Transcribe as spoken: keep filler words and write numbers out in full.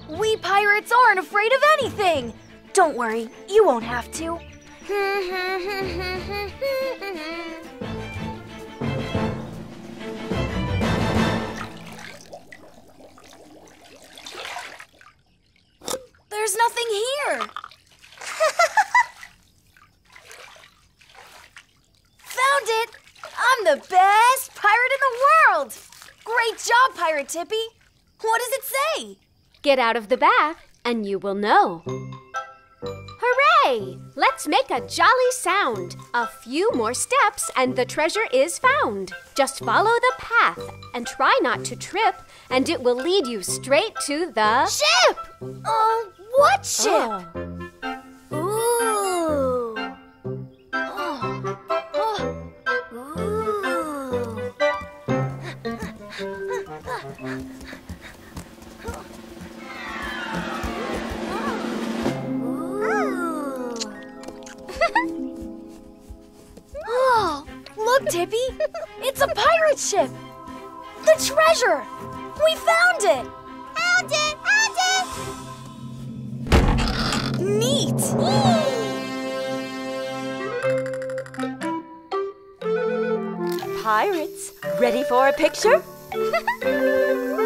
We pirates aren't afraid of anything. Don't worry, you won't have to. There's nothing here. Found it! I'm the best pirate in the world! Great job, Pirate Tippy! What does it say? Get out of the bath and you will know. Hooray! Let's make a jolly sound. A few more steps and the treasure is found. Just follow the path and try not to trip, and it will lead you straight to the ship! Uh, what ship? Oh. Ooh. Oh. Oh. Oh, look, Tippy! It's a pirate ship! The treasure! We found it! Found it! Found it! Neat! Pirates, ready for a picture?